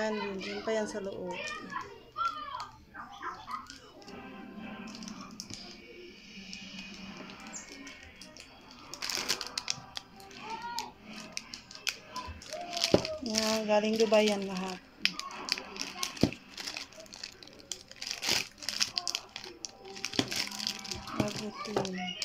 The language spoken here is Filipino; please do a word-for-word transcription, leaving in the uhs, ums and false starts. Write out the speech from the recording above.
yan. Diyan pa yan sa loob. Yan, galing Dubai yan lahat. Mabuti.